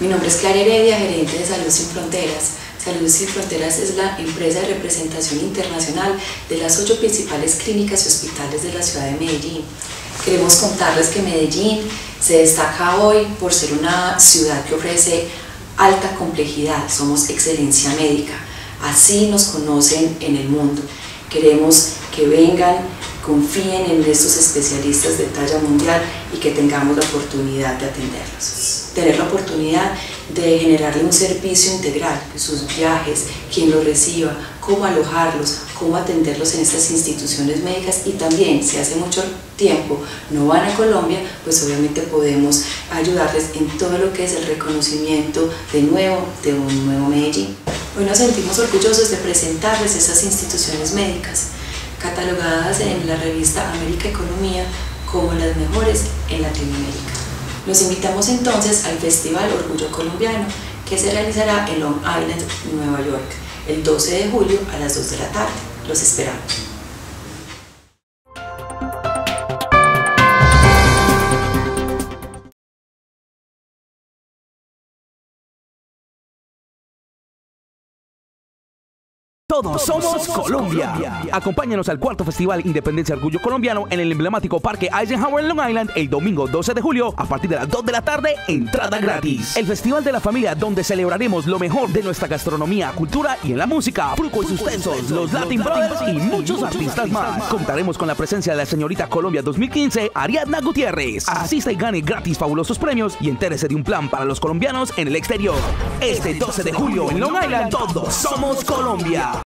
Mi nombre es Clara Heredia, gerente de Salud Sin Fronteras. Salud Sin Fronteras es la empresa de representación internacional de las 8 principales clínicas y hospitales de la ciudad de Medellín. Queremos contarles que Medellín se destaca hoy por ser una ciudad que ofrece alta complejidad, somos excelencia médica, así nos conocen en el mundo. Queremos que vengan, confíen en estos especialistas de talla mundial y que tengamos la oportunidad de atenderlos. Tener la oportunidad de generarle un servicio integral, sus viajes, quién los reciba, cómo alojarlos, cómo atenderlos en estas instituciones médicas y también, si hace mucho tiempo no van a Colombia, pues obviamente podemos ayudarles en todo lo que es el reconocimiento de un nuevo Medellín. Hoy nos sentimos orgullosos de presentarles estas instituciones médicas, catalogadas en la revista América Economía como las mejores en Latinoamérica. Los invitamos entonces al Festival Orgullo Colombiano, que se realizará en Long Island, Nueva York, el 12 de julio a las 2 de la tarde. Los esperamos. Todos somos Colombia. Acompáñanos al 4º Festival Independencia Orgullo Colombiano en el emblemático Parque Eisenhower en Long Island el domingo 12 de julio a partir de las 2 de la tarde, entrada gratis. El Festival de la Familia, donde celebraremos lo mejor de nuestra gastronomía, cultura y en la música, Fruco y sus Tensos, los Latin Brothers y muchos artistas más. Contaremos con la presencia de la señorita Colombia 2015, Ariadna Gutiérrez. Asista y gane gratis fabulosos premios y entérese de un plan para los colombianos en el exterior. Este 12 de julio en Long Island, todos somos Colombia.